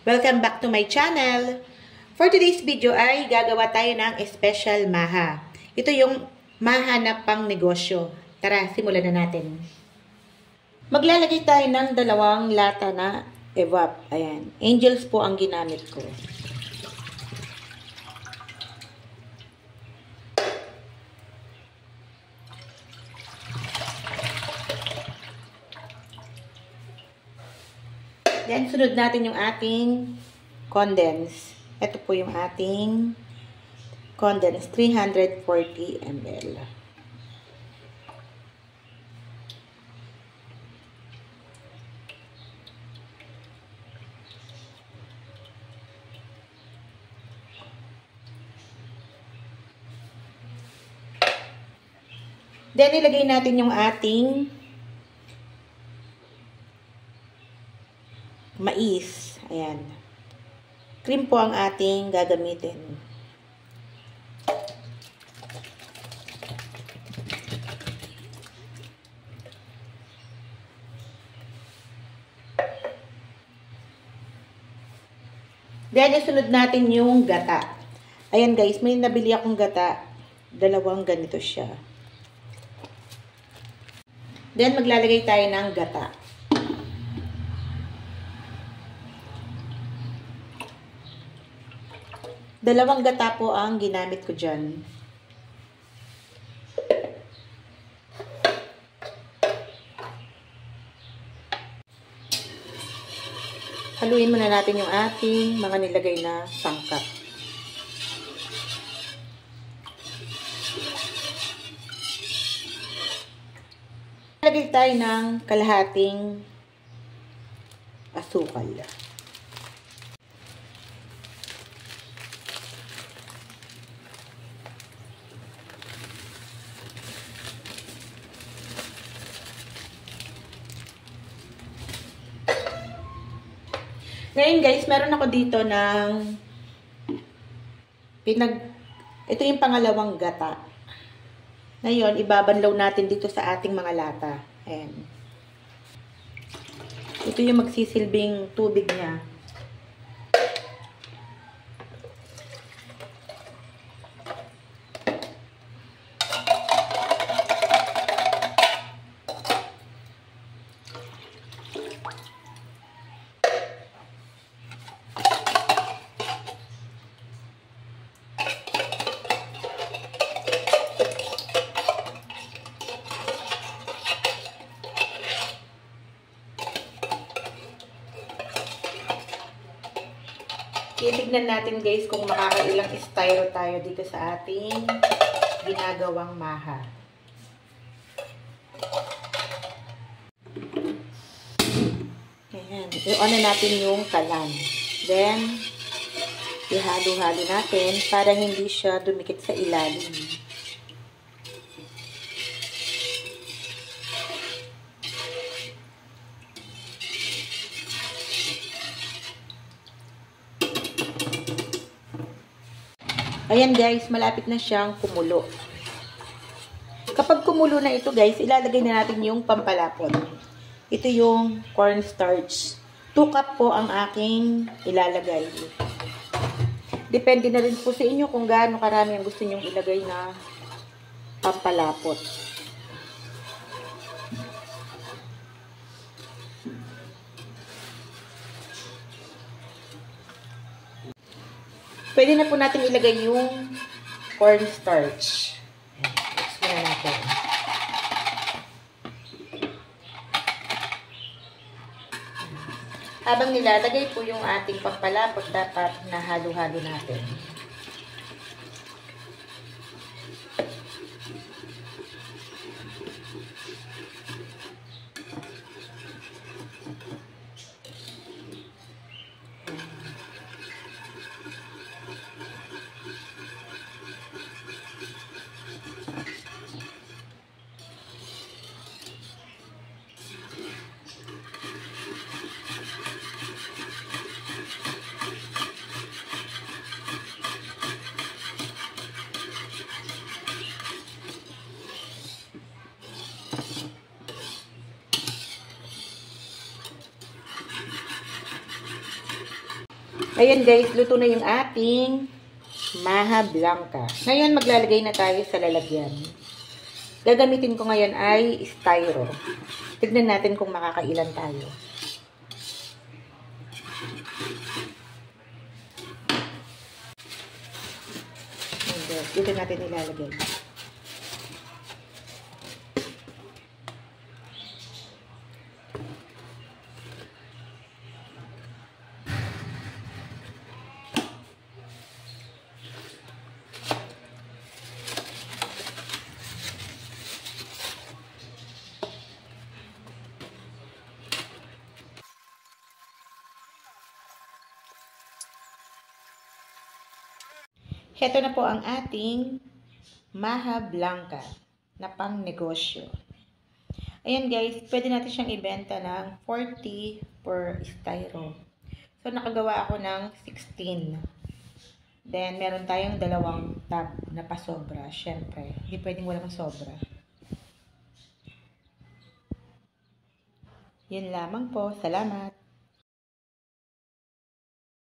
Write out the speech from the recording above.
Welcome back to my channel. For today's video ay gagawa tayo ng special maha. Ito yung maha na pang negosyo. Tara, simulan na natin. Maglalagay tayo ng 2 lata na evap. Ayan. Angels po ang ginamit ko. Then, sunod natin yung ating condense. Ito po yung ating condense, 340 ml. Then, ilagay natin yung ating mais. Ayan. Cream po ang ating gagamitin. Then, isunod natin yung gata. Ayan guys, may nabili akong gata. 2 ganito siya. Then, maglalagay tayo ng gata. Dalawang gata po ang ginamit ko dyan. Haluin muna natin yung ating mga nilagay na sangkap. Lagay tayo ng kalahating asukal. Ngayon guys, meron ako dito ng ito yung pangalawang gata. Ngayon, ibabanlaw natin dito sa ating mga lata. Ayan. Ito yung magsisilbing tubig niya. Titignan natin guys kung makakailang styro tayo dito sa ating ginagawang maha. Ayan. I-on na natin yung kalan. Then, ihalo-halo natin para hindi siya dumikit sa ilalim. Ayan guys, malapit na siyang kumulo. Kapag kumulo na ito guys, ilalagay na natin yung pampalapot. Ito yung cornstarch. 2 cup po ang aking ilalagay. Depende na rin po sa inyo kung gaano karami ang gusto nyong ilagay na pampalapot. Pwede na po natin ilagay yung cornstarch. Mix muna natin. Habang nilalagay po yung ating pampalapot, dapat nahalo-halo natin. Ayan guys, luto na yung ating Maha Blanca. Ngayon, maglalagay na tayo sa lalagyan. Gagamitin ko ngayon ay styro. Tignan natin kung makakailan tayo. Dito natin ilalagay. Heto na po ang ating Maha Blanca na pang negosyo. Ayan guys, pwede natin siyang ibenta ng 40 per styro. So, nakagawa ako ng 16. Then, meron tayong dalawang tab na pasobra. Siyempre, hindi pwedeng walang sobra. Yun lamang po. Salamat!